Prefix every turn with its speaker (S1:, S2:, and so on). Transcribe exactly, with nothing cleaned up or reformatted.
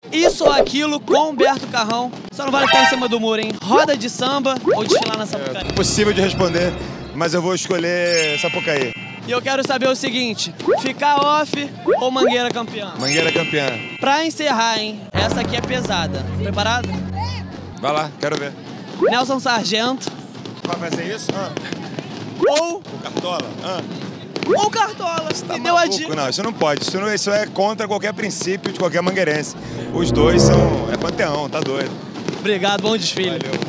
S1: Isso ou aquilo com Humberto Carrão. Só não vale ficar em cima do muro, hein? Roda de samba ou desfilar na Sapucaí?
S2: É impossível de responder, mas eu vou escolher Sapucaí.
S1: E eu quero saber o seguinte, ficar off ou Mangueira campeã?
S2: Mangueira campeã.
S1: Pra encerrar, hein? Essa aqui é pesada. Preparado?
S2: Vai lá, quero ver.
S1: Nelson Sargento.
S2: Vai fazer isso? Ah.
S1: Ou...
S2: O Cartola? Ah.
S1: Ou Cartola.
S2: Você tá
S1: e deu a
S2: maluco?
S1: dica.
S2: Não, isso não pode. Isso, não, isso é contra qualquer princípio de qualquer mangueirense. Os dois são... é panteão, tá doido.
S1: Obrigado, bom desfile.
S2: Valeu.